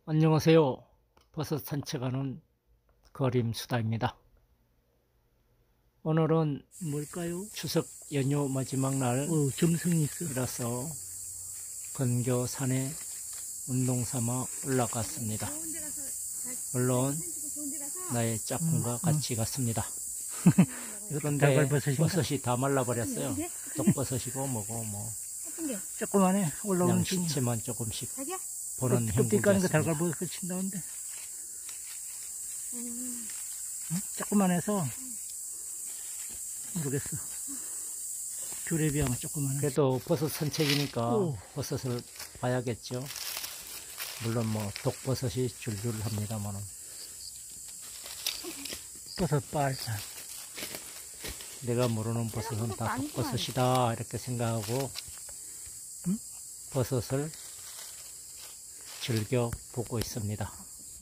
안녕하세요. 버섯 산책하는 거림수다입니다. 오늘은 뭘까요? 추석 연휴 마지막 점성이 있어. 날이라서 근교 산에 운동 삼아 올라갔습니다. 물론 나의 짝꿍과 같이 갔습니다. 그런데 버섯이 다 말라버렸어요. 독버섯이고 뭐고 뭐 조그만해. 올라오는 그냥 중이야. 시체만 조금씩 보는 껍데기 까는 거 형국이었습니다. 달걀버섯 친다는데. 응? 조그만해서 모르겠어. 귤에 비하면 조그만해. 그래도 버섯 산책이니까 버섯을 봐야겠죠. 물론 뭐 독버섯이 줄줄 합니다만은 버섯빨. 내가 모르는 버섯은 다 독버섯이다 이렇게 생각하고 버섯을 즐겨 보고 있습니다.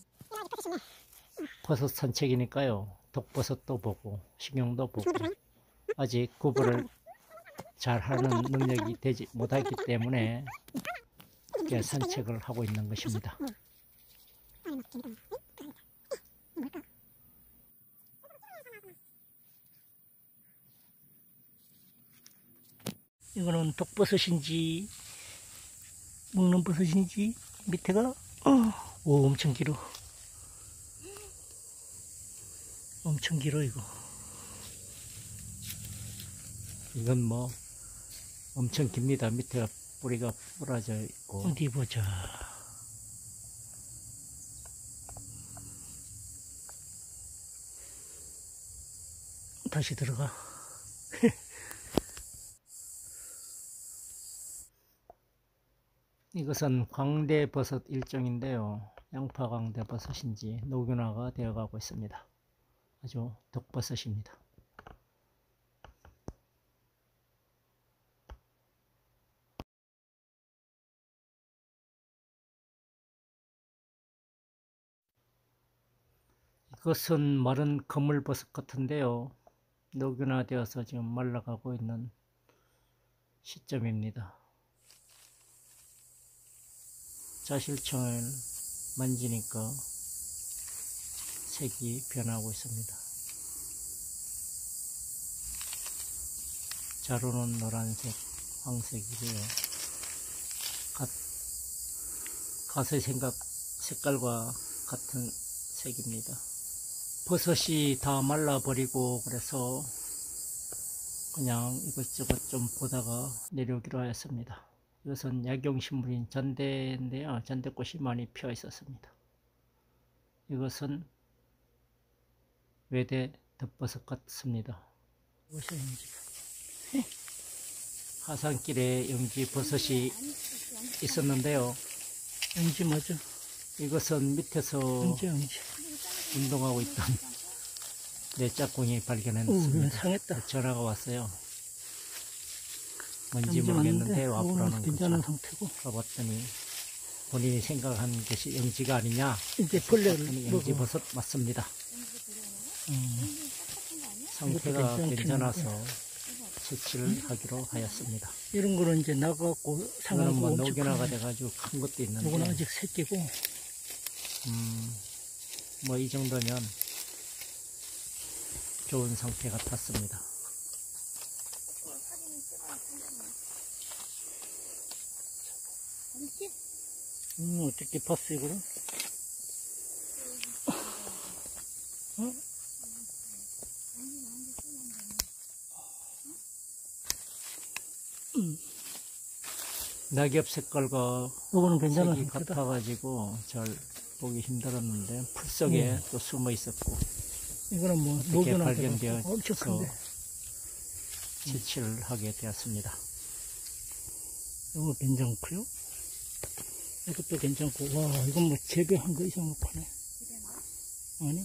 버섯 산책이니까요. 독버섯도 보고 식용도 보고 아직 구분을 잘 하는 능력이 되지 못하기 때문에 이렇게 산책을 하고 있는 것입니다. 이거는 독버섯인지 먹는 버섯인지 밑에가 오 엄청 길어. 엄청 길어 이거. 이건 뭐 엄청 깁니다. 밑에가 뿌리가 부러져 있고. 어디 보자. 다시 들어가. 이것은 광대버섯 일종인데요. 양파 광대버섯인지 녹균화가 되어가고 있습니다. 아주 독버섯입니다. 이것은 마른 거물버섯 같은데요. 녹균화되어서 지금 말라가고 있는 시점입니다. 자실청을 만지니까 색이 변하고 있습니다. 자루는 노란색, 황색이고요. 갓의 색깔과 같은 색입니다. 버섯이 다 말라버리고 그래서 그냥 이것저것 좀 보다가 내려오기로 하였습니다. 이것은 약용식물인 전대인데요. 전대꽃이 많이 피어 있었습니다. 이것은 외대 덮버섯 같습니다. 하산길에 영지버섯이 있었는데요. 영지 맞아. 이것은 밑에서 영지. 운동하고 있던 내 짝꿍이 발견했습니다. 상했다. 전화가 왔어요. 뭔지 모르겠는데 와보라는 괜찮은 거죠. 상태고. 가봤더니 본인이 생각한 것이 영지가 아니냐. 이제 벌레를 영지버섯 맞습니다. 상태가 괜찮아서 채취를 하기로 하였습니다. 이런 거는 이제 나가고 상하고 뭐 녹균화가 돼가지고 큰 것도 있는데 이건 아직 새끼고 뭐 이 정도면 좋은 상태 같았습니다. 어떻게 봤어 이거를? 낙엽 색깔과 이거는 괜찮은 색이 상태다. 같아가지고 잘 보기 힘들었는데 풀 속에 또 숨어 있었고 이거는 뭐 이렇게 발견되어서 엄청 큰데 채취를 하게 되었습니다. 이거 괜찮고요. 이것도 괜찮고. 와 이건 뭐 재배한 거 이상 높네. 아니?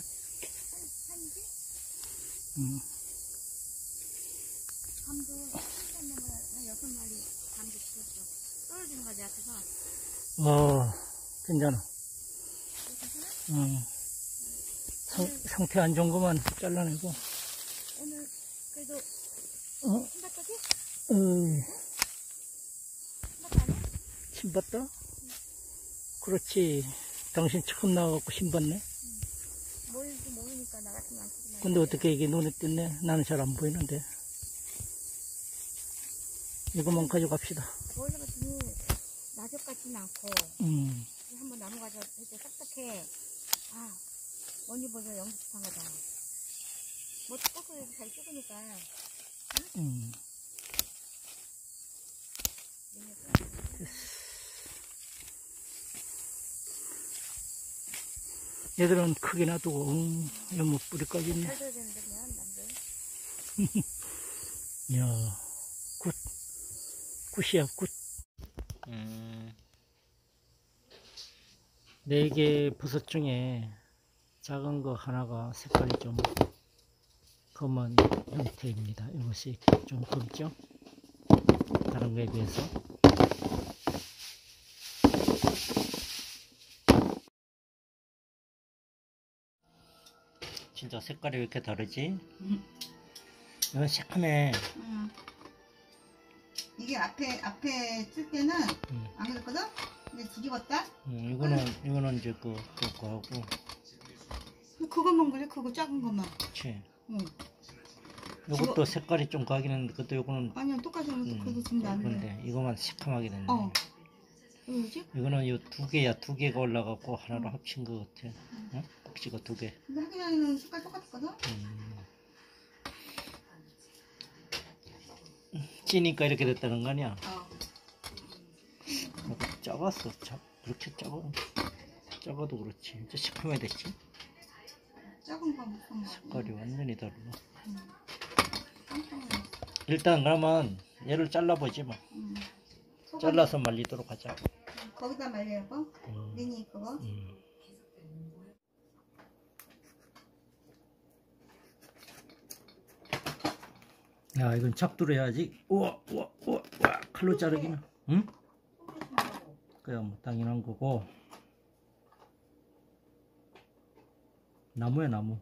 감도 한 6마리 감도 죽었어. 떨어지는 거지 앞에서. 와 괜찮아. 상태 안 좋은 것만 잘라내고. 오늘 그래도 신봤다지? 침 봤다? 그렇지. 당신 처음 나와갖고 신봤네. 뭘지 모르니까 나 같으면 안 쓰지만. 근데 어떻게 이게 눈에 띄네? 나는 잘 안 보이는데. 이것만 가져갑시다. 원래 같으니 낙엽 같지는 않고 한번 나무 가져 이렇게 딱딱해. 아, 언니보다 연습한 거다. 뭐 꺾어서 이렇게 잘 찍으니까. 얘들은 크게 놔두고, 연못 뿌리까지 있네. 잘 줘야 되는데 그냥 남들. 이야, 굿이야, 굿. 4개 버섯 중에 작은 거 하나가 색깔이 좀 검은 형태입니다. 이것이 좀 검죠? 다른 거에 비해서. 진짜 색깔이 왜 이렇게 다르지? 이건 새카매. 이게 앞에 쓸 때는 안 그랬거든? 근데 뒤집었다? 이거는 이제 그거 하고. 그것만 그래, 그거 작은 것만. 그치. 응. 이것도 색깔이 좀 가긴 했는데, 그것도 요거는. 아니야, 똑같이 생겼어. 그것도 지금 나는데. 그런데 이거만 새카맣게 됐네. 왜지? 이거는 요 2개야. 2개가 올라가고 하나로 합친 것 같아. 응? 꼭지가 2개. 근데 하기 전에는 색깔 똑같았거든? 찌니까 이렇게 됐다는 거 아니야? 어. 작았어. 그렇게 작아도 그렇지. 이제 시커매 됐지? 작은 거 무슨 거. 색깔이 완전히 다르네. 깜짝 놀랐어. 일단 그러면 얘를 잘라보지 뭐. 잘라서 말리도록 하자. 거기다 말려고? 미니 그거? 야, 이건 작두로 해야지. 우와, 칼로 자르기는. 응? 그야 뭐 당연한 거고. 나무야, 나무.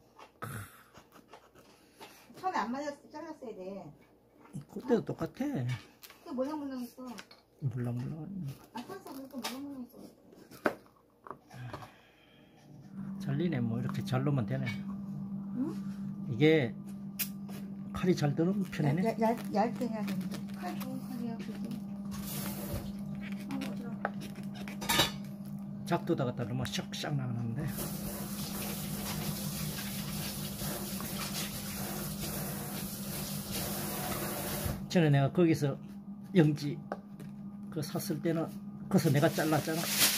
처음에 안 말렸을 때 잘랐어야 돼. 그때도 똑같아. 그 몰랑몰랑 있어. 물렁물렁. 아까서 그래도 몰랑몰랑 있어. 잘리네. 뭐 이렇게 잘르면 되네. 응? 이게 칼이 잘 드는 편이네. 얇게 해야 되는데. 칼 좋은 칼이야, 그게. 어지러워. 작두다 갖다 넣으면 샥샥 나가는데. 전에 내가 거기서 영지 그 샀을 때는 거기서 내가 잘랐잖아.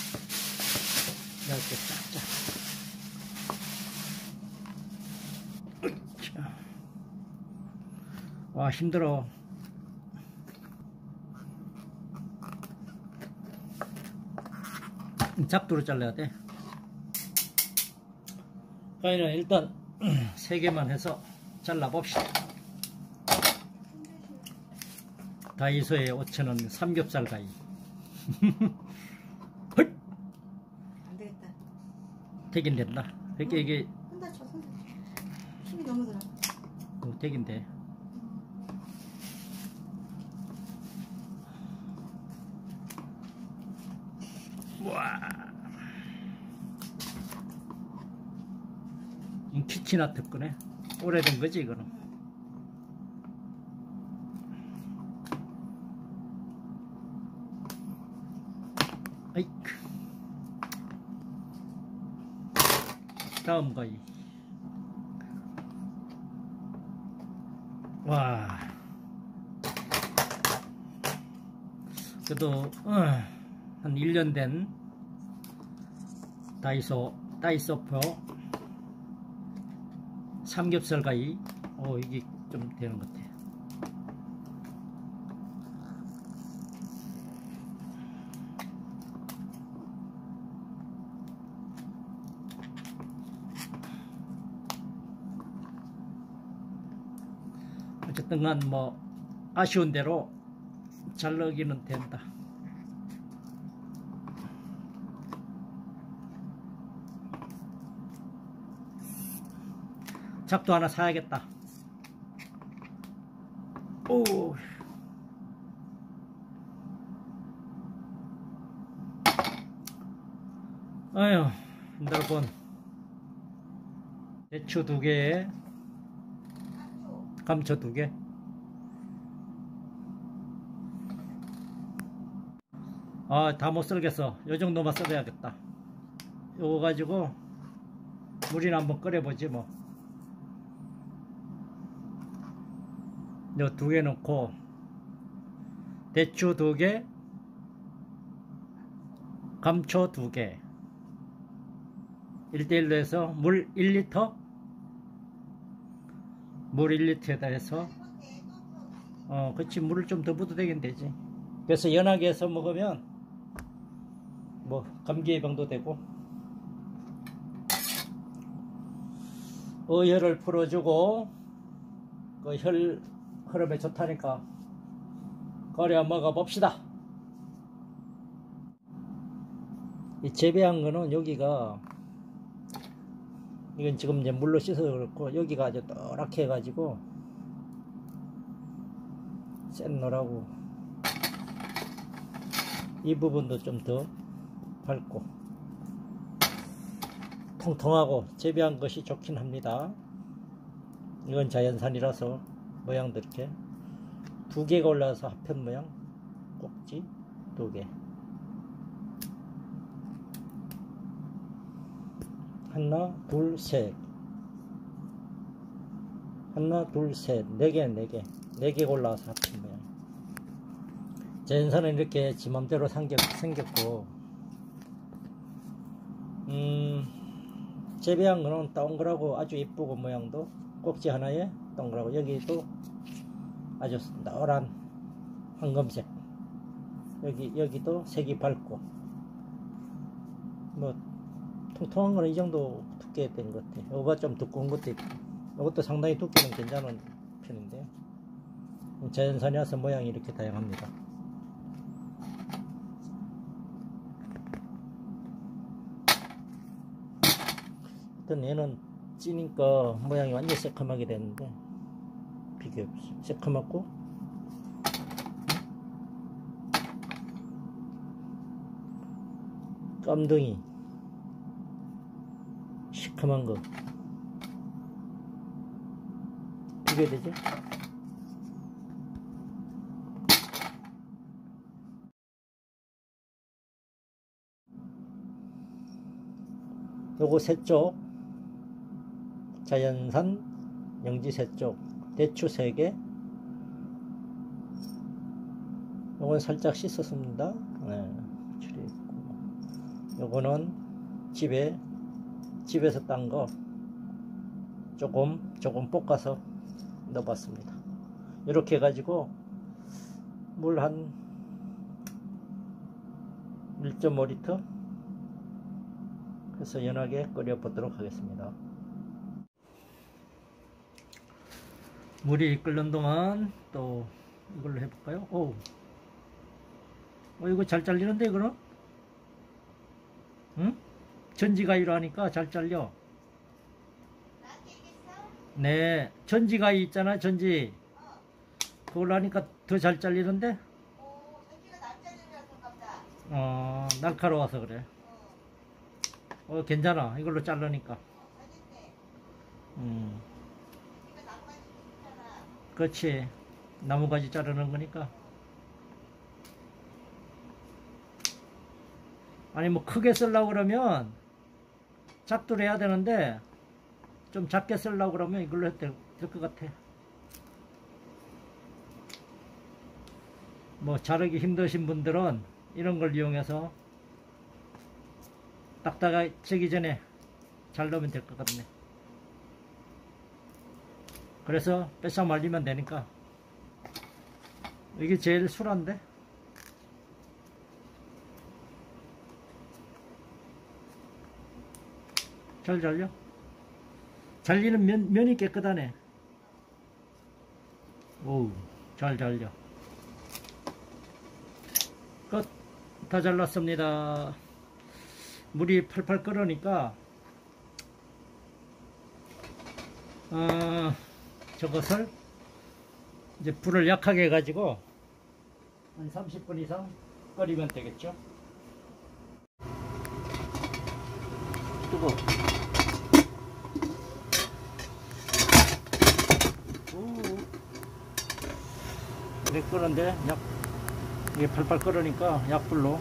이렇게 쫙쫙. 와, 힘들어. 작두로 잘라야 돼. 그러니까 일단 3개만 해서 잘라봅시다. 다이소에 5,000원 삼겹살 가위. 헐! 안 되겠다. 되긴 된다. 그러니까 이게 손 다쳐. 힘이 너무 들어. 되긴 돼. 와. 키치나트 거네. 오래된 거지 이거는. 아이크. 다음 가위. 와. 그래도 한 1년 된 다이소표 삼겹살 가위. 이게 좀 되는 것 같아. 어쨌든 간 뭐 아쉬운 대로 자르기는 된다. 작두 하나 사야겠다. 오. 아유. 넓은 대추 2개에 감초 2개. 아, 다 못 썰겠어. 요 정도만 썰어야겠다. 요거 가지고 물이나 한번 끓여보지 뭐. 요 2개 넣고 대추 2개, 감초 2개, 1대1로 해서 물 1리터, 물 1리터에다 해서 그치, 물을 좀 더 붓도 되긴 되지. 그래서 연하게 해서 먹으면 뭐 감기 예방도 되고 어혈을 풀어주고 그 혈 흐름에 좋다니까 끓여 먹어봅시다. 이 재배한 거는 여기가, 이건 지금 이제 물로 씻어서 그렇고, 여기가 아주 또랗게 해가지고 센 노라고 이 부분도 좀 더 밝고 통통하고 재배한 것이 좋긴 합니다. 이건 자연산이라서 모양도 이렇게 2개가 올라와서 합편 모양, 꼭지 2개. 하나, 둘, 셋. 하나, 둘, 셋. 4개. 4개가 올라와서 합친 모양. 자연산은 이렇게 지 맘대로 생겼고, 재배한 거는 동그랗고 아주 이쁘고 모양도 꼭지 하나에 동그랗고, 여기도 아주 노란 황금색, 여기도 색이 밝고, 뭐 통통한 거는 이 정도 두께 된 것 같아. 이거가 좀 두꺼운 것도 있고, 이것도 상당히 두께는 괜찮은 편인데, 자연산이라서 모양이 이렇게 다양합니다. 어떤 얘는 찌니까 모양이 완전 새카맣게 됐는데, 비교 없이 새카맣고, 깜둥이 시커먼 거 비교되죠? 요거 세 쪽, 자연산 영지 세 쪽, 대추 3개. 요건 살짝 씻었습니다. 네, 처리했고, 요거는 집에서 딴 거 조금 볶아서 넣어봤습니다. 이렇게 해가지고 물 한 1.5리터 해서 연하게 끓여 보도록 하겠습니다. 물이 끓는 동안 또 이걸로 해볼까요? 이거 잘 잘리는데, 이거는? 응? 전지가위로 하니까 잘 잘려. 네, 전지가위 있잖아, 전지. 그걸로 하니까 더 잘 잘리는데? 날카로워서 그래. 괜찮아, 이걸로 자르니까. 그렇지, 나무가지 자르는 거니까. 아니 뭐 크게 쓰려고 그러면 작두를 해야 되는데, 좀 작게 쓰려고 그러면 이걸로 해도 될 것 같아. 뭐 자르기 힘드신 분들은 이런 걸 이용해서 딱딱해지기 전에 잘 넣으면 될 것 같네. 그래서 빼싹 말리면 되니까. 이게 제일 술한데. 잘 잘려? 잘리는 면이 깨끗하네. 오우, 잘 잘려. 끝. 다 잘랐습니다. 물이 팔팔 끓으니까 저것을 이제 불을 약하게 해가지고 한 30분 이상 끓이면 되겠죠. 뜨거. 이렇게 끄는데 이게 팔팔 끓으니까 약불로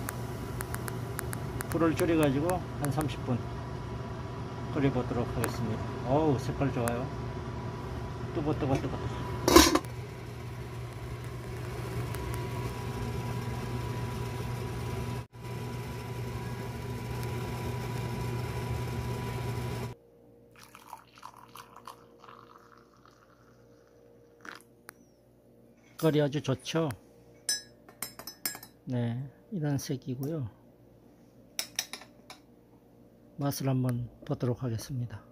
불을 줄여가지고 한 30분 끓여보도록 하겠습니다. 어우, 색깔 좋아요. 뜨거. 색깔이 아주 좋죠. 네, 이런 색이고요. 맛을 한번 보도록 하겠습니다.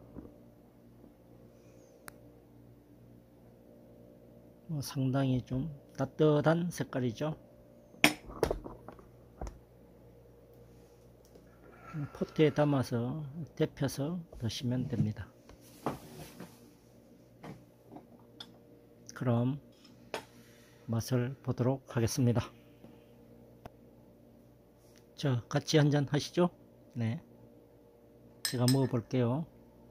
상당히 좀 따뜻한 색깔이죠. 포트에 담아서 데펴서 드시면 됩니다. 그럼 맛을 보도록 하겠습니다. 자, 같이 한잔 하시죠. 네, 제가 먹어볼게요.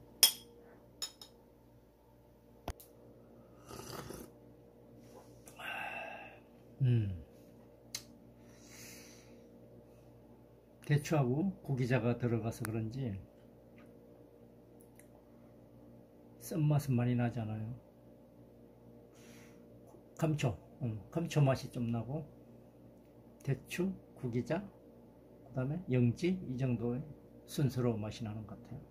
대추하고 고기자가 들어가서 그런지 쓴맛은 많이 나잖아요. 감초 맛이 좀 나고, 대추, 고기자, 그 다음에 영지, 이 정도의 순스러운 맛이 나는 것 같아요.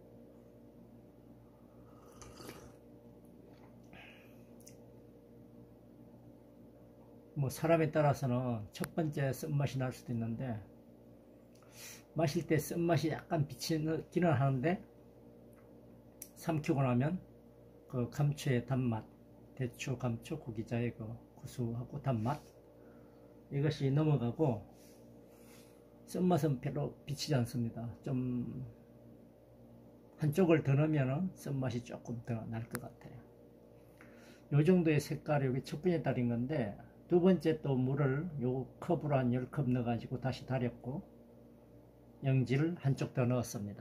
뭐 사람에 따라서는 첫 번째 쓴맛이 날 수도 있는데, 마실 때 쓴맛이 약간 비치기는 하는데, 삼키고 나면 그 감초의 단맛, 대추, 감초, 고기자의 그 고소하고 단맛, 이것이 넘어가고 쓴맛은 별로 비치지 않습니다. 좀 한쪽을 더 넣으면 쓴맛이 조금 더 날 것 같아요. 요 정도의 색깔이 여기 첫 번째 달인 건데, 두 번째 또 물을 요 컵으로 한 10컵 넣어 가지고 다시 달였고, 영지를 한쪽 더 넣었습니다.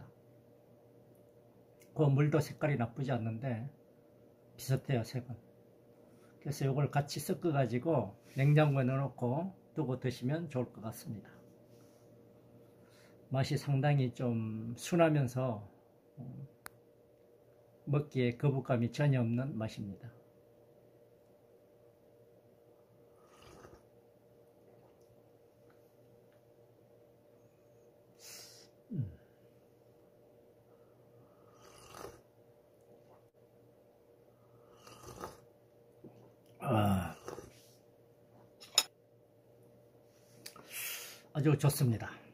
그 물도 색깔이 나쁘지 않는데 비슷해요, 색은. 그래서 이걸 같이 섞어 가지고 냉장고에 넣어놓고 두고 드시면 좋을 것 같습니다. 맛이 상당히 좀 순하면서 먹기에 거부감이 전혀 없는 맛입니다. 아주 좋습니다.